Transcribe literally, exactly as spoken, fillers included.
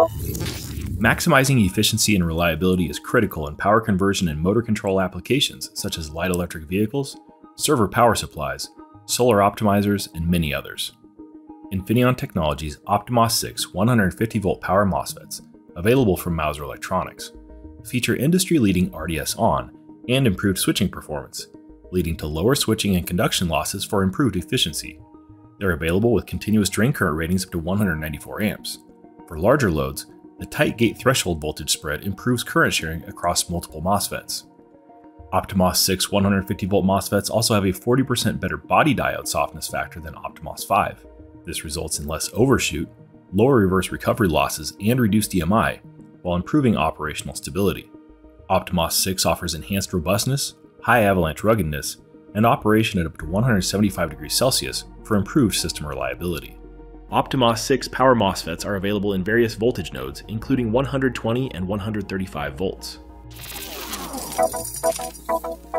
Maximizing efficiency and reliability is critical in power conversion and motor control applications such as light electric vehicles, server power supplies, solar optimizers, and many others. Infineon Technologies OptiMOS six one hundred fifty volt Power MOSFETs, available from Mouser Electronics, feature industry-leading R D S on and improved switching performance, leading to lower switching and conduction losses for improved efficiency. They're available with continuous drain current ratings up to one hundred ninety-four amps. For larger loads, the tight gate threshold voltage spread improves current sharing across multiple MOSFETs. OptiMOS six one hundred fifty volt MOSFETs also have a forty percent better body diode softness factor than OptiMOS five. This results in less overshoot, lower reverse recovery losses, and reduced E M I, while improving operational stability. OptiMOS six offers enhanced robustness, high avalanche ruggedness, and operation at up to one hundred seventy-five degrees Celsius for improved system reliability. OptiMOS six Power MOSFETs are available in various voltage nodes, including one hundred twenty and one hundred thirty-five volts.